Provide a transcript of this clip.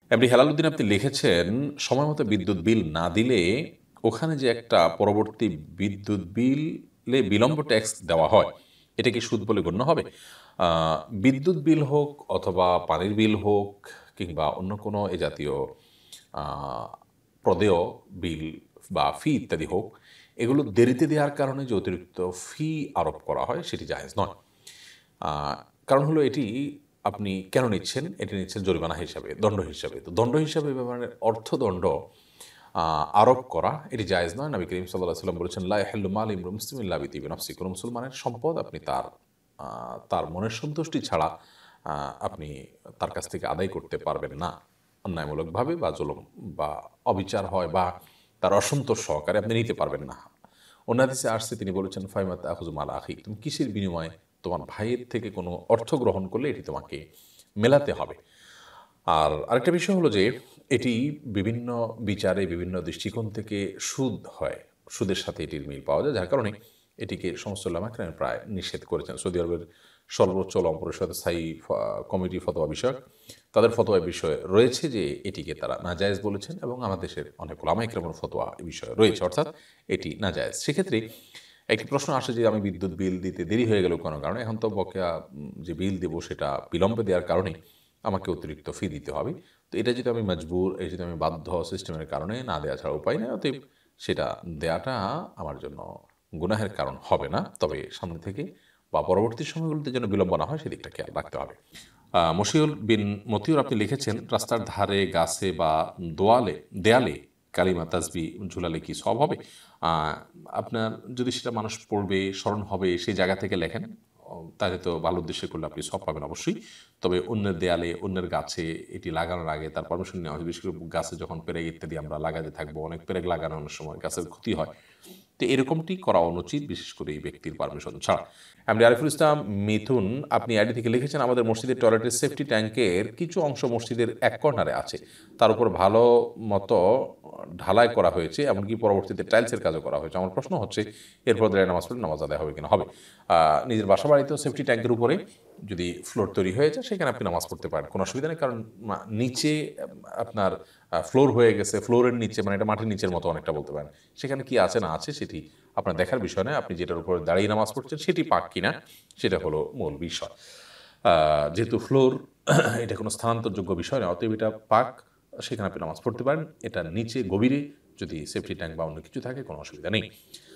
এমনি হেলালুদ্দিন আপনি লিখেছেন সময় মতো বিদ্যুৎ বিল না দিলে ওখানে যে একটা পরবর্তী বিদ্যুৎ বিলে বিলম্ব ট্যাক্স দেওয়া হয় এটা কি সুদ বলে গণ্য হবে? বিদ্যুৎ বিল হোক অথবা পানির বিল হোক কিংবা অন্য কোনো এ জাতীয় আহ, প্রদেয় বিল বা ফি ইত্যাদি হোক, এগুলো দেরিতে দেওয়ার কারণে যে অতিরিক্ত ফি আরোপ করা হয় সেটি জায়েজ নয়। আহ, কারণ হলো এটি আপনি কেন নিচ্ছেন? এটি নিচ্ছেন জরিমানা হিসাবে, দণ্ড হিসাবে। তো দণ্ড হিসাবে ব্যবহারের অর্থদণ্ড আরোপ করা এটি জায়েজ নয়। নবী করিম সাল্লাল্লাহু আলাইহি ওয়াসাল্লাম বলেছেন, লা ইয়াহিল্লু মাল ইমরুম মুসলিমিন ইল্লা বিতিবি নাফসি। কোনো মুসলমানের সম্পদ আপনি তার মনের সন্তুষ্টি ছাড়া আপনি তার কাছ থেকে আদায় করতে পারবেন না অন্যায়মূলকভাবে, বা জুলুম বা অবিচার হয় বা তার অসন্তোষ সহকারে আপনি নিতে পারবেন না। অন্য হাদিসে আসছে, তিনি বলেছেন, ফাইমা তাখুযু মাল আখি, তুমি কিসের বিনিময়ে তোমার ভাইয়ের থেকে কোনো অর্থ গ্রহণ করলে এটি তোমাকে মেলাতে হবে। আর আরেকটা বিষয় হলো যে এটি বিভিন্ন বিচারে বিভিন্ন দৃষ্টিকোণ থেকে সুদ হয়, সুদের সাথে এটির মিল পাওয়া যায়, যার কারণে এটিকে সমস্ত উলামা কেরাম প্রায় নিষেধ করেছেন। সৌদি আরবের সর্বোচ্চ উলামা পরিষদ স্থায়ী কমিটি ফতোয়া বিষয়ক, তাদের ফতোয়া বিষয়ে রয়েছে যে এটিকে তারা নাজায়েজ বলেছেন, এবং আমাদের দেশের অনেক উলামা কেরামের ফতোয়া এই বিষয়ে রয়েছে, অর্থাৎ এটি নাজায়েজ। সেক্ষেত্রে একটি প্রশ্ন আসে যে আমি বিদ্যুৎ বিল দিতে দেরি হয়ে গেল কোনো কারণে, এখন তো বকেয়া যে বিল দেবো সেটা বিলম্বে দেওয়ার কারণে আমাকে অতিরিক্ত ফি দিতে হবে। তো এটা যদি আমি মজবুর, এই যদি আমি বাধ্য সিস্টেমের কারণে না দেওয়া ছাড়া উপায় নেই, অতএব সেটা দেওয়াটা আমার জন্য গুনাহের কারণ হবে না। তবে সামনে থেকে বা পরবর্তী সময়গুলোতে যেন বিলম্ব না হয় সেদিকটা খেয়াল রাখতে হবে। মশিউল বিন মতিউর আপনি লিখেছেন, রাস্তার ধারে গাছে বা দেয়ালে কালিমা তাসবি ঝুলালে কি সব হবে? আহ, আপনার যদি সেটা মানুষ পড়বে, স্মরণ হবে, সেই জায়গা থেকে লেখেন, তাহলে তো ভালো উদ্দেশ্যে করলে আপনি সব পাবেন অবশ্যই। তবে অন্যের দেয়ালে, অন্যের গাছে এটি লাগানোর আগে তার পারমিশন নেওয়া হয়। বিশেষ করে গাছে যখন পেরেক ইত্যাদি আমরা লাগাতে থাকবো, অনেক পেরেক লাগানোর সময় গাছের ক্ষতি হয়, তো এরকমটি করা অনুচিত, বিশেষ করে এই ব্যক্তির পারমিশন ছাড়া। এমনি আরিফুল ইসলাম মিথুন আপনি আইডি থেকে লিখেছেন, আমাদের মসজিদের টয়লেটের সেফটি ট্যাঙ্কের কিছু অংশ মসজিদের এক কর্নারে আছে, তার উপর ভালো মতো ঢালাই করা হয়েছে, এমনকি পরবর্তীতে টাইলসের কাজও করা হয়েছে। আমার প্রশ্ন হচ্ছে, এরপর দাঁড়িয়ে নামাজ পড়লে নামাজ আদায় হবে কিনা? হবে। নিজের বাসা বাড়িতেও সেফটি ট্যাঙ্কের উপরে যদি ফ্লোর তৈরি হয়ে যায় সেখানে আপনি নামাজ পড়তে পারেন, কোনো অসুবিধা নেই। কারণ নিচে আপনার ফ্লোর হয়ে গেছে, ফ্লোরের নিচে মানে এটা মাটির নিচের মতো অনেকটা বলতে পারেন, সেখানে কি আছে না আছে সেটি আপনার দেখার বিষয় নয়। আপনি যেটার উপরে দাঁড়িয়ে নামাজ পড়ছেন সেটি পাক কিনা সেটা হলো মূল বিষয়। যেহেতু ফ্লোর এটা কোনো স্থানান্তরযোগ্য বিষয় নয়, অতএব এটা পাক, সেখানে আপনি নামাজ পড়তে পারেন। এটা নিচে গভীরে যদি সেফটি ট্যাঙ্ক বা অন্য কিছু থাকে কোনো অসুবিধা নেই।